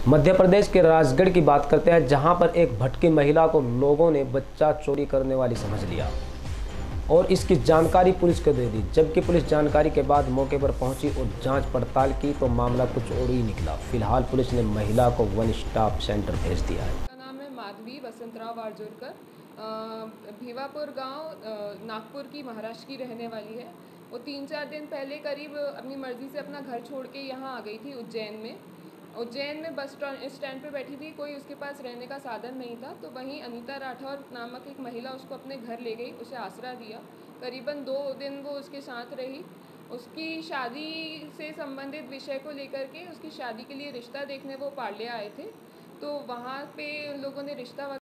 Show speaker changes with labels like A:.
A: मध्य प्रदेश के राजगढ़ की बात करते हैं, जहां पर एक भटकी महिला को लोगों ने बच्चा चोरी करने वाली समझ लिया और इसकी जानकारी पुलिस को दे दी। जबकि पुलिस जानकारी के बाद मौके पर पहुंची और जांच पड़ताल की तो मामला कुछ और ही निकला। फिलहाल पुलिस ने महिला को वन स्टॉप सेंटर भेज दिया है।
B: मेरा नाम है माधवी वसंतराव वारजोरकर। भीवापुर गांव नागपुर की, महाराष्ट्र की रहने वाली है। वो 3-4 दिन पहले करीब अपनी मर्ज़ी से अपना घर छोड़ के यहाँ आ गई थी उज्जैन में। उज्जैन में बस स्टैंड पे बैठी थी, कोई उसके पास रहने का साधन नहीं था, तो वहीं अनीता राठौर नामक एक महिला उसको अपने घर ले गई, उसे आसरा दिया। करीबन 2 दिन वो उसके साथ रही। उसकी शादी से संबंधित विषय को लेकर के उसकी शादी के लिए रिश्ता देखने वो पार्ले आए थे, तो वहाँ पे लोगों ने रिश्ता